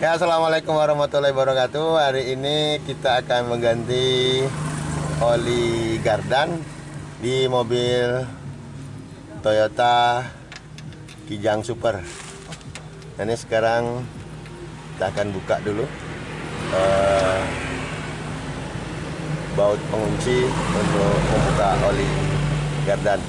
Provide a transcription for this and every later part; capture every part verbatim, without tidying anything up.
Ya, assalamualaikum warahmatullahi wabarakatuh. Hari ini kita akan mengganti oli gardan di mobil Toyota Kijang Super. Nah, ini sekarang kita akan buka dulu uh, baut pengunci untuk membuka oli gardan.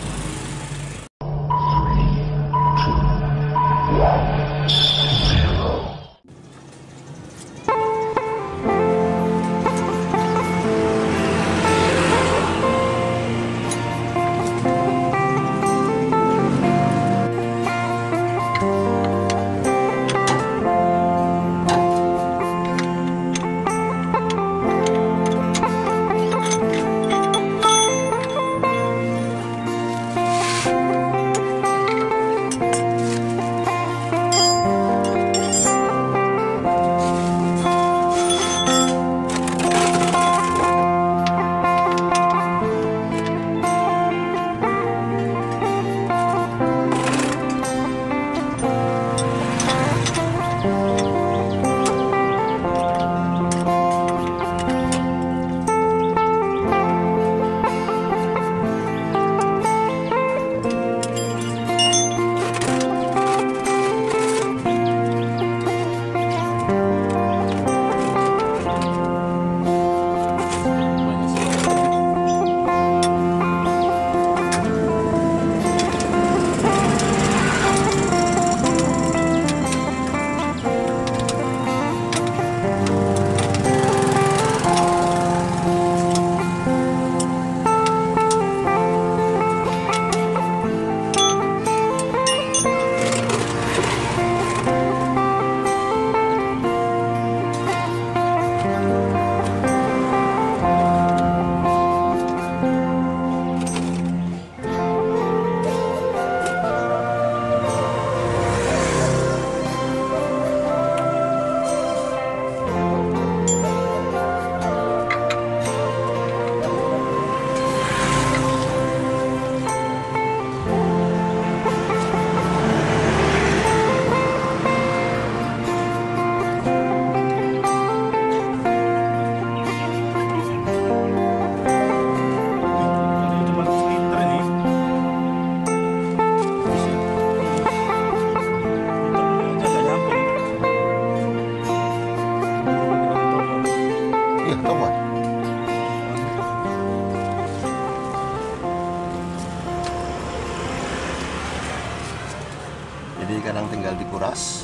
Jadi kadang tinggal dikuras.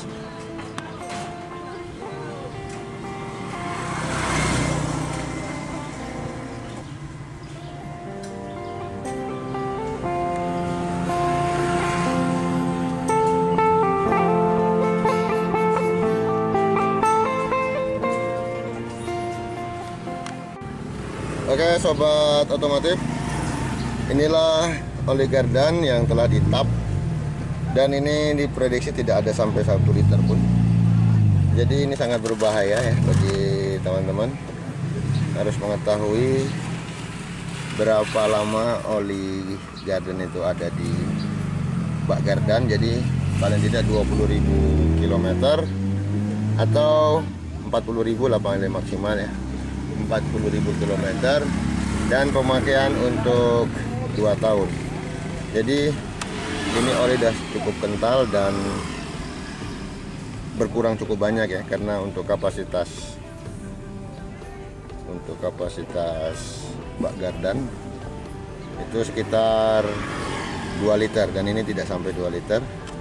Oke sobat otomotif, inilah oli gardan yang telah ditap. Dan ini diprediksi tidak ada sampai satu liter pun. Jadi ini sangat berbahaya ya bagi teman-teman. Harus mengetahui berapa lama oli gardan itu ada di bak gardan. Jadi paling tidak dua puluh ribu kilometer atau empat puluh ribu lah paling maksimal ya. empat puluh ribu kilometer dan pemakaian untuk dua tahun. Jadi ini oli sudah cukup kental dan berkurang cukup banyak ya, karena untuk kapasitas untuk kapasitas bak gardan itu sekitar dua liter dan ini tidak sampai dua liter.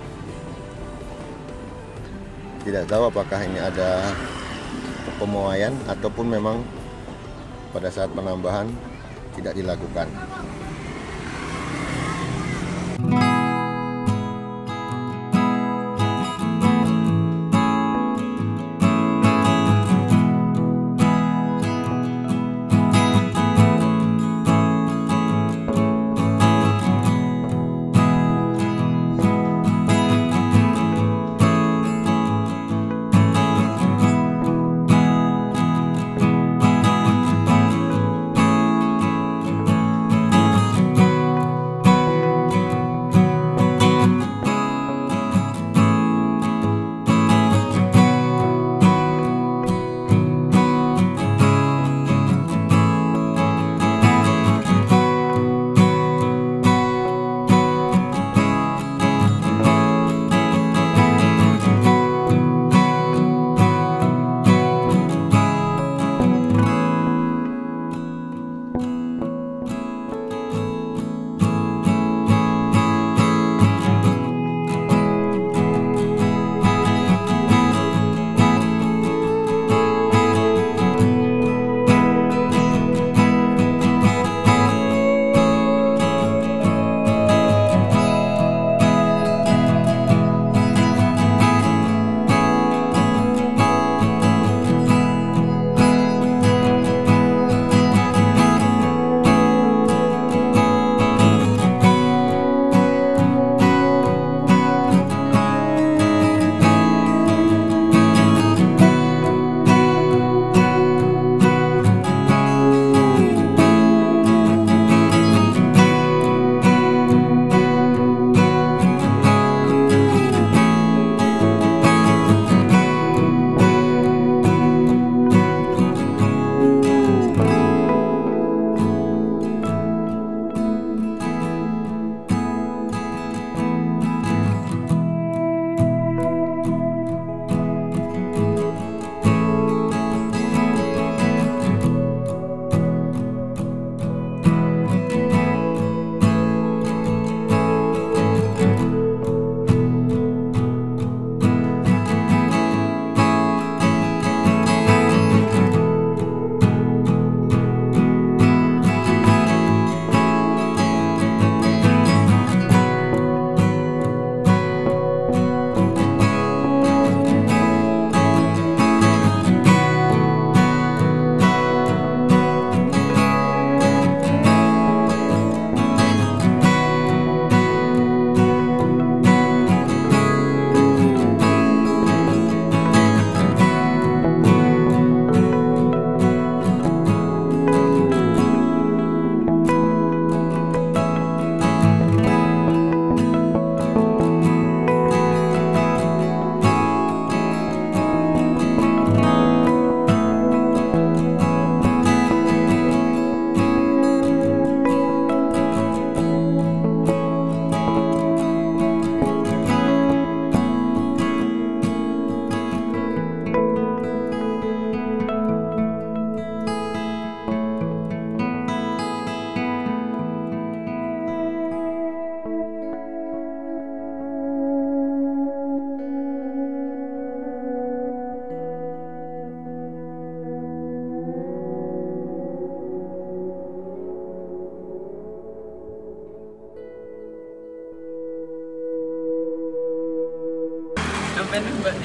Tidak tahu apakah ini ada pemuaian ataupun memang pada saat penambahan tidak dilakukan.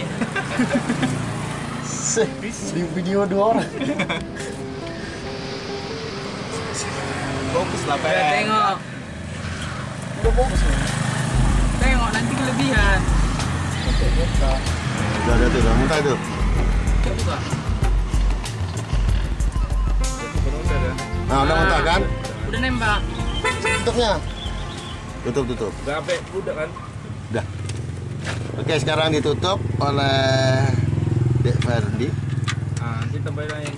Di video dua orang. Fokus lah, Pak. Udah tengok. Udah fokus nih. Tengok nanti kelebihan. Udah ada tuh, udah muntah itu. Coba buka. Nah, udah muntah kan? Udah nembak. Tutupnya. Tutup, tutup. Udah sampai udah kan? Udah. Oke, sekarang ditutup oleh Dek Ferdi. Ah, nanti tambahin lagi.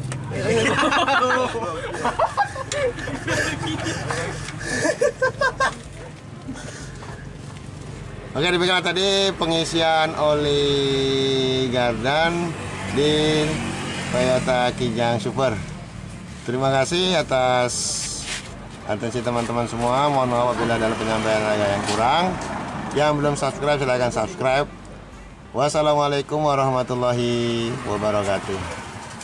Oke, demikian tadi pengisian oli gardan di Toyota Kijang Super. Terima kasih atas atensi teman-teman semua. Mohon maaf apabila dalam penyampaian saya yang kurang. Yang belum subscribe silahkan subscribe. Wassalamualaikum warahmatullahi wabarakatuh.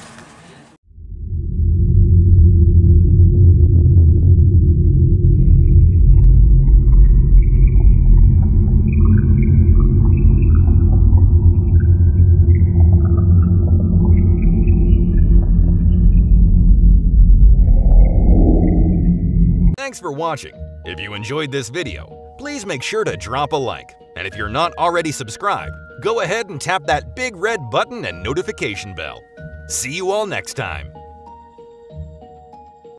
Thanks for watching. If you enjoyed this video, please make sure to drop a like. And if you're not already subscribed, go ahead and tap that big red button and notification bell. See you all next time.